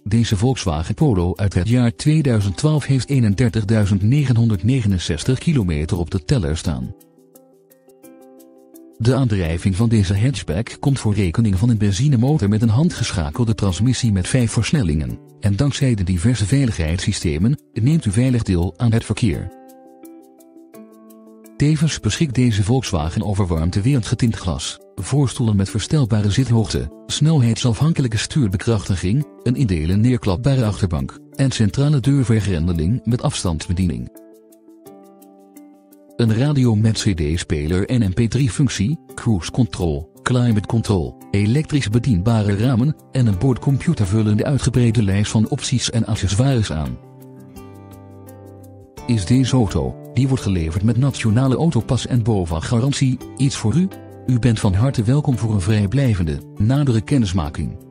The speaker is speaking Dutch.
Deze Volkswagen Polo uit het jaar 2012 heeft 31.969 kilometer op de teller staan. De aandrijving van deze hatchback komt voor rekening van een benzinemotor met een handgeschakelde transmissie met 5 versnellingen, en dankzij de diverse veiligheidssystemen neemt u veilig deel aan het verkeer. Tevens beschikt deze Volkswagen over warmtewerend getint glas, voorstoelen met verstelbare zithoogte, snelheidsafhankelijke stuurbekrachtiging, een in delen neerklapbare achterbank en centrale deurvergrendeling met afstandsbediening. Een radio met cd-speler en mp3-functie, cruise control, climate control, elektrisch bedienbare ramen en een boordcomputer vullen de uitgebreide lijst van opties en accessoires aan. Is deze auto, die wordt geleverd met nationale autopas en BOVAG-garantie, iets voor u? U bent van harte welkom voor een vrijblijvende, nadere kennismaking.